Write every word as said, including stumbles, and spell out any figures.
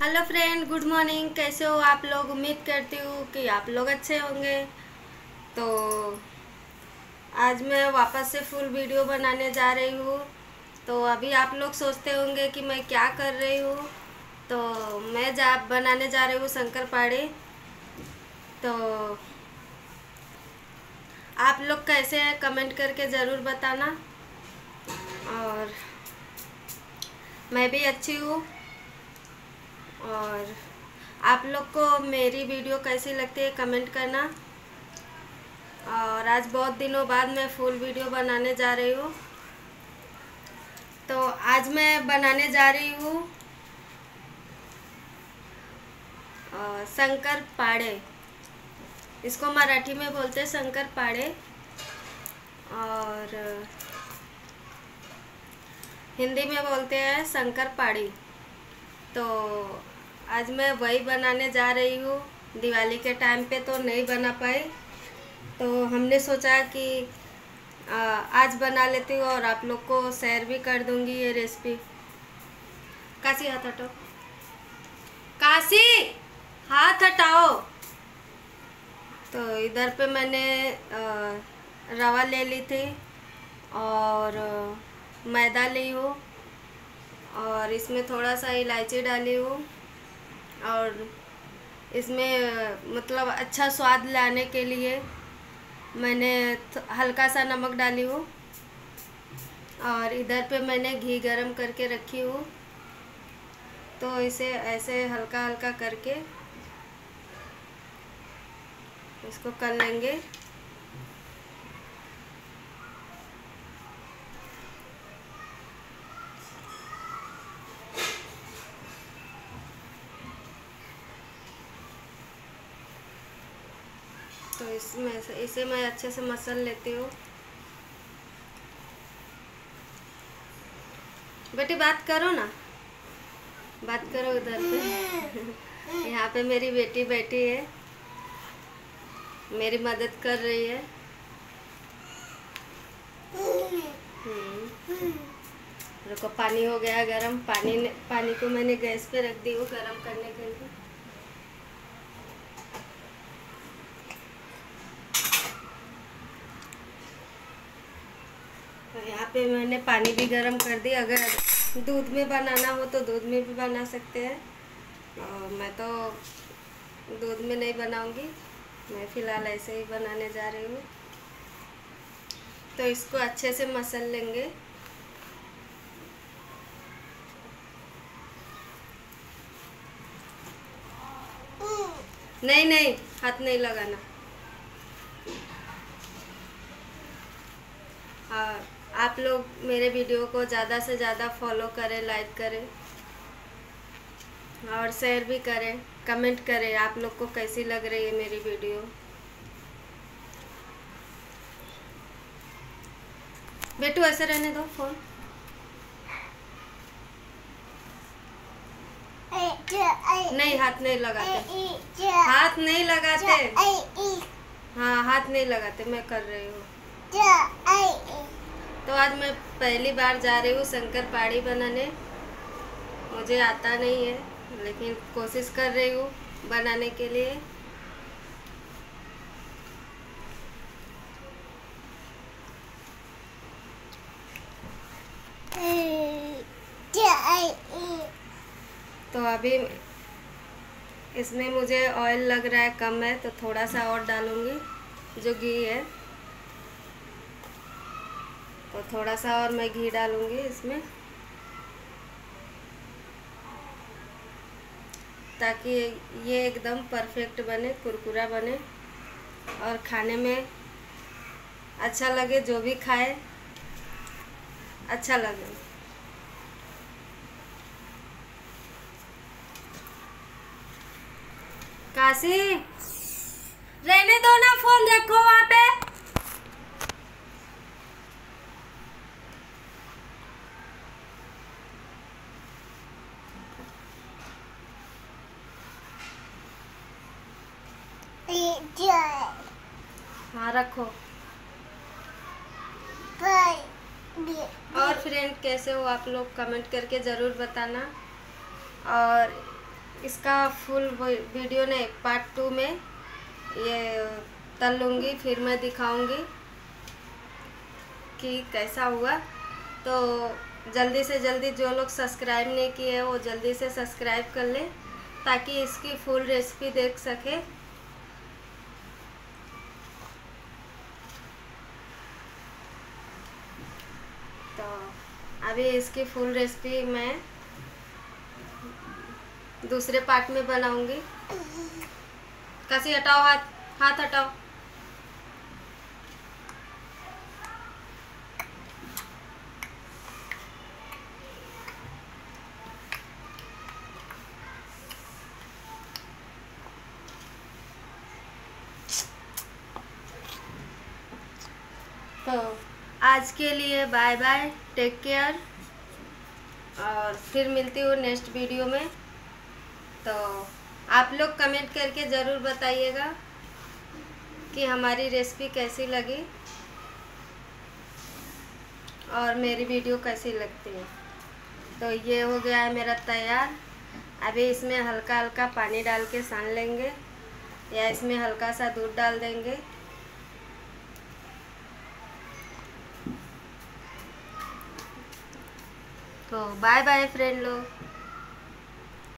Hello friend, good morning. कैसे हो आप लोग? उम्मीद करती हूँ कि आप लोग अच्छे होंगे। तो आज मैं वापस से फुल वीडियो बनाने जा रही हूँ। तो अभी आप लोग सोचते होंगे कि मैं क्या कर रही हूँ। तो मैं जा बनाने जा रही हूँ शंकरपाड़ी। तो आप लोग कैसे हैं कमेंट करके ज़रूर बताना। और मैं भी अच्छी हूँ। और आप लोग को मेरी वीडियो कैसी लगती है कमेंट करना। और आज बहुत दिनों बाद मैं फुल वीडियो बनाने जा रही हूँ। तो आज मैं बनाने जा रही हूँ शंकरपाड़े। इसको मराठी में बोलते हैं शंकरपाड़े और हिंदी में बोलते हैं शंकरपाड़ी। तो आज मैं वही बनाने जा रही हूँ। दिवाली के टाइम पे तो नहीं बना पाई, तो हमने सोचा कि आ, आज बना लेती हूँ और आप लोग को शेयर भी कर दूँगी ये रेसिपी। काशी हाथ हटाओ, काशी हाथ हटाओ। तो इधर पे मैंने आ, रवा ले ली थी और मैदा ली हूँ और इसमें थोड़ा सा इलायची डाली हूँ और इसमें मतलब अच्छा स्वाद लाने के लिए मैंने हल्का सा नमक डाली हूँ। और इधर पे मैंने घी गरम करके रखी हूँ। तो इसे ऐसे हल्का हल्का करके इसको कर लेंगे। तो इसमें से इसे मैं अच्छे से मसल लेती हूँ। बेटी बात करो ना, बात करो उधर पे। यहाँ पे मेरी बेटी बैठी है, मेरी मदद कर रही है। रुको, पानी हो गया गरम। पानी पानी को मैंने गैस पे रख दी हूँ गरम करने के लिए। तो यहाँ पे मैंने पानी भी गरम कर दी। अगर दूध में बनाना हो तो दूध में भी बना सकते हैं। और मैं तो दूध में नहीं बनाऊंगी, मैं फ़िलहाल ऐसे ही बनाने जा रही हूँ। तो इसको अच्छे से मसल लेंगे। नहीं नहीं, हाथ नहीं लगाना। और आप लोग मेरे वीडियो को ज़्यादा से ज़्यादा फॉलो करें, लाइक करें और शेयर भी करें। कमेंट करें आप लोग को कैसी लग रही है मेरी वीडियो। बेटू ऐसे रहने दो फोन। नहीं, हाथ नहीं लगाते, हाथ नहीं लगाते। हाँ, हाथ नहीं लगाते, मैं कर रही हूँ। तो आज मैं पहली बार जा रही हूँ शंकरपाड़ी बनाने। मुझे आता नहीं है, लेकिन कोशिश कर रही हूँ बनाने के लिए। तो अभी इसमें मुझे ऑयल लग रहा है कम है, तो थोड़ा सा और डालूँगी जो घी है। तो थोड़ा सा और मैं घी डालूँगी इसमें, ताकि ये एकदम परफेक्ट बने, कुरकुरा बने और खाने में अच्छा लगे। जो भी खाए अच्छा लगे। काशी रहने दो ना, फोन रखो वहाँ पे। हाँ रखो। और फ्रेंड कैसे हो आप लोग कमेंट करके ज़रूर बताना। और इसका फुल वीडियो ने पार्ट टू में ये तल लूँगी, फिर मैं दिखाऊंगी कि कैसा हुआ। तो जल्दी से जल्दी जो लोग सब्सक्राइब नहीं किए वो जल्दी से सब्सक्राइब कर लें ताकि इसकी फुल रेसिपी देख सके। तो अभी इसकी फुल रेसिपी मैं दूसरे पार्ट में बनाऊंगी। काशी हटाओ, हाथ हाथ हटाओ। तो आज के लिए बाय बाय, टेक केयर, और फिर मिलती हूँ नेक्स्ट वीडियो में। तो आप लोग कमेंट करके ज़रूर बताइएगा कि हमारी रेसिपी कैसी लगी और मेरी वीडियो कैसी लगती है। तो ये हो गया है मेरा तैयार। अभी इसमें हल्का हल्का पानी डाल के सान लेंगे या इसमें हल्का सा दूध डाल देंगे। तो बाय बाय फ्रेंड लोग।